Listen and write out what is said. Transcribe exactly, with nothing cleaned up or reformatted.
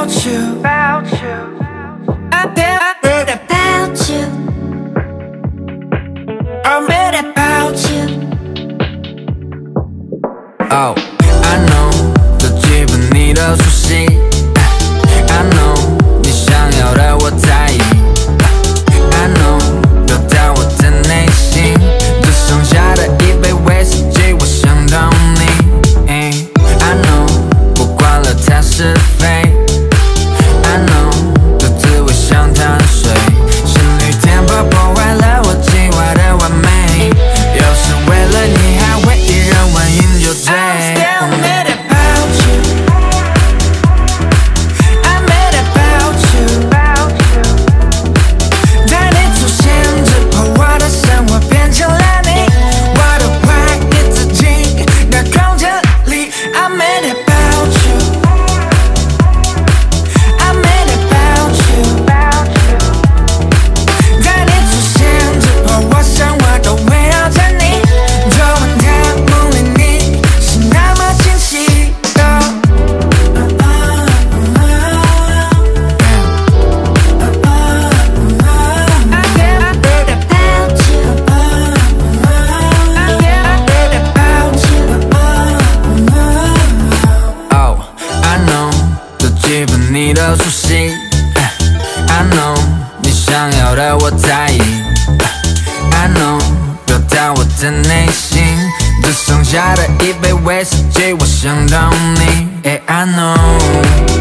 about you, about you. I heard about you. I read about you. Oh, I know 这气氛你都熟悉。I know 你想要的我在意。I know 表达我的内心，只剩下的一杯威士忌我想懂你。I know 不管了它是非。I know 这滋味像碳水，心率颠簸破坏了我计划的完美。有时为了你还会一人我饮酒醉。你都熟悉 I know 你想要的我在意 I know 表达我的内心，只剩下的一杯威士忌我想懂你 I know